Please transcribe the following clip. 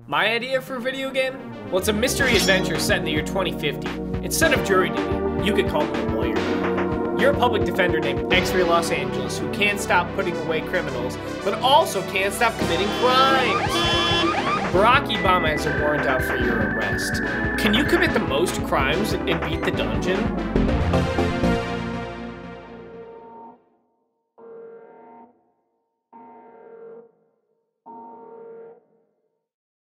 My idea for a video game? Well, it's a mystery adventure set in the year 2050. Instead of jury duty, you could call me a lawyer. You're a public defender named X-Ray Los Angeles who can't stop putting away criminals, but also can't stop committing crimes. Barack Obama has a warrant out for your arrest. Can you commit the most crimes and beat the dungeon?